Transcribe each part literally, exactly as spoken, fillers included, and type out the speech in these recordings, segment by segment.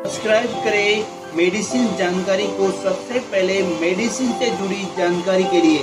Subscribe करें medicine जानकारी को सबसे पहले मेडिसिन से जुड़ी जानकारी के लिए।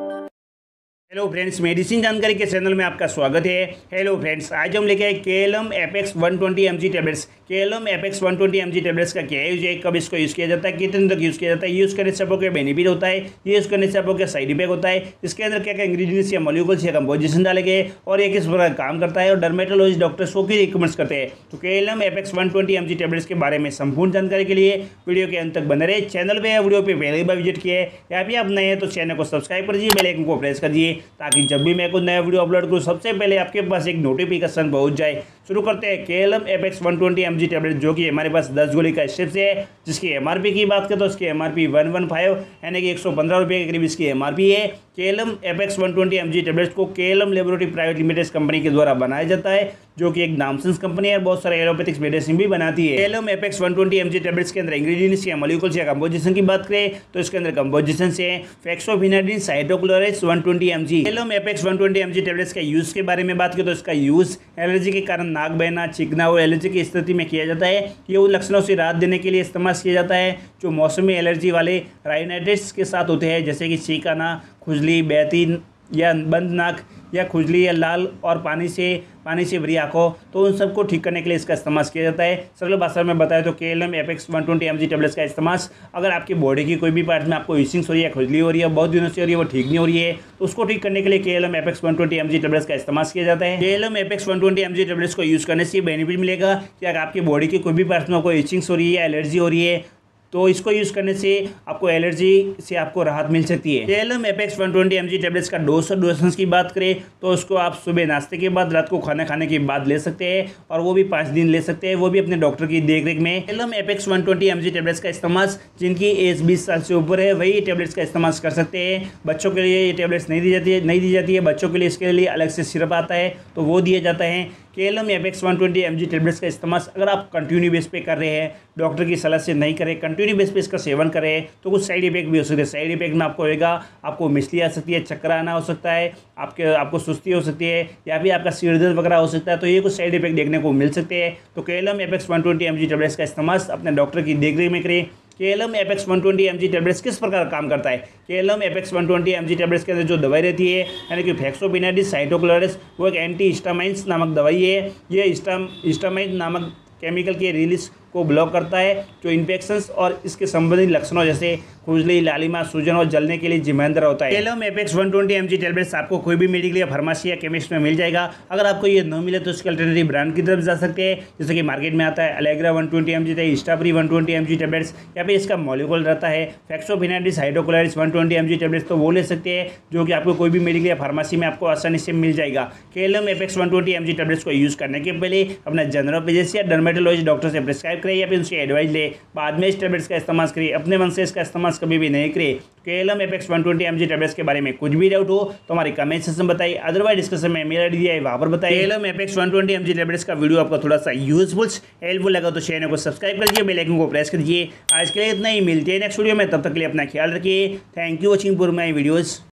हेलो फ्रेंड्स, मेडिसिन जानकारी के चैनल में आपका स्वागत है। हेलो फ्रेंड्स, आज हम लेके आए KLM apex one twenty M G tablets. KLM apex one twenty M G tablets का क्या यूज है, कब इसको यूज़ किया जाता है, कितने तक यूज़ किया जाता है, यूज़ करने से आपको क्या बेनिफिट होता है, यूज़ करने से आपको क्या साइड इफेक्ट होता है, इसके अंदर क्या क्या इंग्रीडियंट्स या मॉलिक्यूल्स या कंपोजिशन डाले गए और ये किस प्रकार काम करता है और डर्मेटोलॉजिस्ट डॉक्टर्स को की रिकमेंड्स करते हैं। तो KLM apex one twenty M G tablets के बारे में संपूर्ण जानकारी के लिए वीडियो के अंत तक बने रहे। चैनल पे वीडियो पे पहले बार विजिट किए या फिर आप नए हैं तो चैनल को सब्सक्राइब कर दीजिए, बेल आइकन को प्रेस कर दीजिए ताकि जब भी मैं कुछ नया वीडियो अपलोड करूँ सबसे पहले आपके पास एक नोटिफिकेशन पहुंच जाए। शुरू करते हैं KLM apex one twenty M G tablet, जो कि हमारे पास दस गोली का स्ट्रिप्स है, जिसकी एमआरपी की बात करें तो इसकी एमआरपी वन वन फाइव यानी कि एक सौ पंद्रह रुपये के करीब इसकी एमआरपी है। KLM apex one twenty M G tablets को KLM laboratory private limited company के द्वारा बनाया जाता है, जो कि एक नामसंस कंपनी है और बहुत सारे एलोपैथिक मेडिसिन भी बनाती है। KLM apex one twenty M G tablets के अंदर इंग्रेडिएंट्स या मॉलिक्यूल्स या कंपोजिशन की बात करें तो इसके अंदर कंपोजिशन से fexofenadine hydrochlorides one twenty M G. KLM apex one twenty M G tablets का यूज के बारे में बात करें तो इसका यूज एलर्जी के कारण नाक बहना, चिकना और एलर्जी की स्थिति में किया जाता है। ये उन लक्षणों से राहत देने के लिए इस्तेमाल किया जाता है जो मौसमी एलर्जी वाले राइनाइटिस के साथ होते हैं, जैसे कि छींक आना, खुजली, बहती या बंद नाक या खुजली या लाल और पानी से पानी से भरी आंखों, तो उन सबको ठीक करने के लिए इसका इस्तेमाल किया जाता है। सरल भाषा में बताएं तो KLM apex one twenty M G tablets का इस्तेमाल अगर आपकी बॉडी की कोई भी पार्ट में आपको इचिंग हो रही है, खुजली हो रही है, बहुत दिनों से हो रही है, वो ठीक नहीं हो रही है, तो उसको ठीक करने के लिए KLM apex one twenty M G tablets का इस्तेमाल किया जाता है। KLM apex one twenty M G tablets को यूज़ करने से बेनिफिट मिलेगा कि अगर आपकी बॉडी की कोई भी पार्ट में कोई इचिंग हो रही है, एलर्जी हो रही है, तो इसको यूज़ करने से आपको एलर्जी से आपको राहत मिल सकती है। KLM apex one twenty M G tablets का डोज और डोसेंस की बात करें तो उसको आप सुबह नाश्ते के बाद, रात को खाना खाने के बाद ले सकते हैं और वो भी पाँच दिन ले सकते हैं, वो भी अपने डॉक्टर की देखरेख में। KLM apex one twenty M G tablets का इस्तेमाल जिनकी एज बीस साल से ऊपर है वही टेबलेट्स का इस्तेमाल कर सकते हैं। बच्चों के लिए ये टेबलेट्स नहीं दी जाती है नहीं दी जाती है बच्चों के लिए इसके लिए अलग से सिरप आता है तो वो दिए जाता है। KLM apex one twenty M G tablets का इस्तेमाल अगर आप कंटिन्यू बेस पे कर रहे हैं, डॉक्टर की सलाह से नहीं करें, कंटिन्यू बेस पे इसका सेवन करें तो कुछ साइड इफेक्ट भी हो सकते हैं। साइड इफेक्ट में आपको होगा, आपको मिसली आ सकती है, चक्कर आना हो सकता है, आपके आपको सुस्ती हो सकती है या फिर आपका सिर दर्द वगैरह हो सकता है, तो ये कुछ साइड इफेक्ट देखने को मिल सकते हैं। तो KLM apex one twenty M G tablets का इस्तेमाल अपने डॉक्टर की देखरेख में करें। KLM apex one twenty M G tablets किस प्रकार काम करता है। KLM apex one twenty M G tablets के अंदर जो दवाई रहती है यानी कि फेक्सोफिनाडिन हाइड्रोक्लोराइड्स, वो एक एंटी हिस्टामाइन्स नामक दवाई है। ये हिस्टाम हिस्टामाइन नामक केमिकल के रिलीज को ब्लॉक करता है जो इन्फेक्शंस और इसके संबंधित लक्षणों जैसे खुजली, लालिमा, सूजन और जलने के लिए जिम्मेदार होता है। KLM apex one twenty M G tablets आपको कोई भी मेडिकल या फार्मेसी या केमिस्ट में मिल जाएगा। अगर आपको ये न मिले तो इसके अल्टरनेटिव ब्रांड की तरफ जा सकते हैं, जैसे कि मार्केट में आता है Allegra one twenty M G, Stafree one twenty M G tablets, या फिर इसका मॉलिक्यूल रहता है fexofenadine hydrochlorides one twenty M G tablets, तो वो ले सकते हैं जो कि आपको कोई भी मेडिकल या फार्मेसी में आपको आसानी से मिल जाएगा। KLM apex one twenty M G tablets को यूज़ करने के पहले अपना जनरल फिजिशियन या डर्मेटोलॉजिस्ट डॉक्टर से प्रिस्क्राइब करें या फिर उनसे एडवाइस ले, बाद में इस टेबलेट्स का इस्तेमाल करिए। अपने मन से इसका इस्तेमाल कभी भी नहीं करिए। KLM apex one twenty M G tablets के बारे में कुछ भी डाउट हो तो हमारे कमेंट सेक्शन में बताइए, अदरवाइज डिस्कशन में मेल आईडी दिया है वहां पर बताइए। KLM apex one twenty M G tablets का वीडियो आपको थोड़ा सा यूजफुल हेल्पफुल लगा तो चैनल को सब्सक्राइब कर लीजिए, बेल आइकन को प्रेस कर दीजिए। आज के लिए इतना ही, मिलते हैं नेक्स्ट वीडियो में, तब तक के लिए अपना ख्याल रखिए। Thank you watching for my videos.